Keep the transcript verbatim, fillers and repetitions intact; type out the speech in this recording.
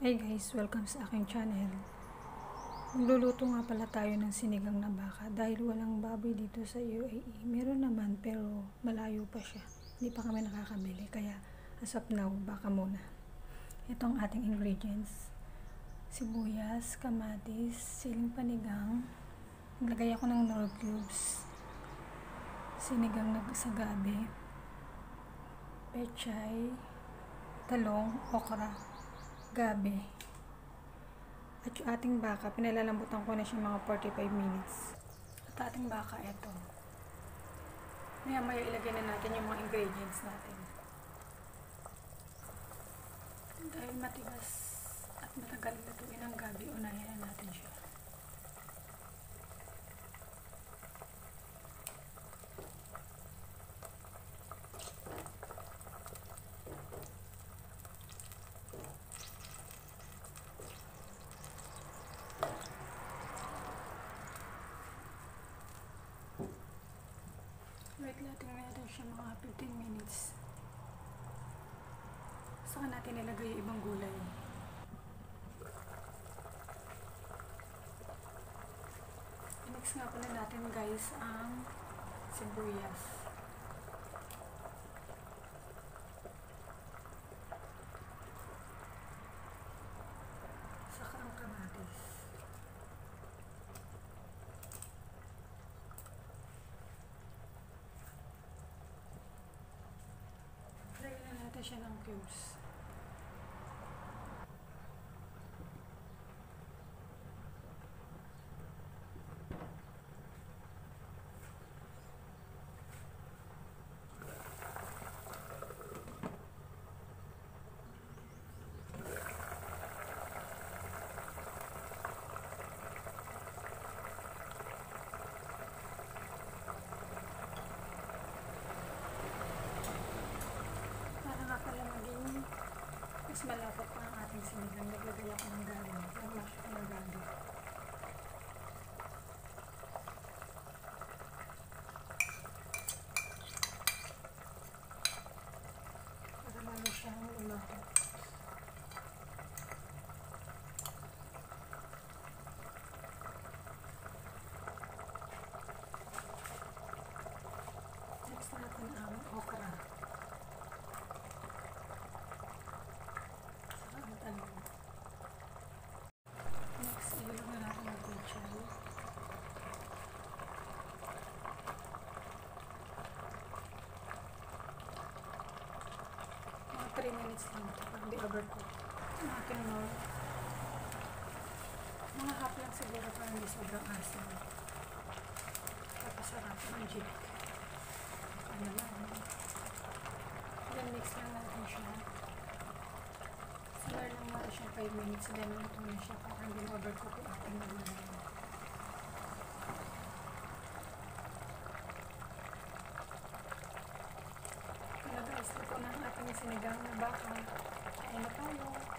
Hi guys, welcome sa aking channel. Magluluto nga pala tayo ng sinigang na baka dahil walang baboy dito sa U A E. Meron naman pero malayo pa siya. Hindi pa kami nakakabili kaya as of now, baka muna. Ito ang ating ingredients. Sibuyas, kamatis, siling panigang. Naglagay ako ng nor cubes. Sinigang na sa gabi. Pechay, talong, okra, gabi. At yung ating baka, pinalalambutan ko na siya mga forty-five minutes. At ating baka, eto. Maya maya ilagay na natin yung mga ingredients natin. Dahil matigas at matagal lutuin ang gabi, unahin na natin siya. Wait, natin natin siya mga fifteen minutes. Saka natin ilagay yung ibang gulay. I-mix nga pala natin guys ang sibuyas. Saka ang kamatis. Natin siya ng cubes. Mas malapot pa ang ating sinigang. Naglagay ako ng gabi. Nagmash ako ng gabi. Para malo siyang lumapot. Next natin ang okra. Next, ilulog na natin ang pechay. Mga three minutes lang ito, pag di overcook. Ang ating nor. Mga half lang siguro para hindi sobrang asin. Tapos sarap ng jig. Ano lang. Then mix lang natin siya. Simmer lang natin siya five minutes, then ito na siya para hindi na-overcook yung ating gulay. Kaya guys, ito na ang ating sinigang na baka. Kain na tayo.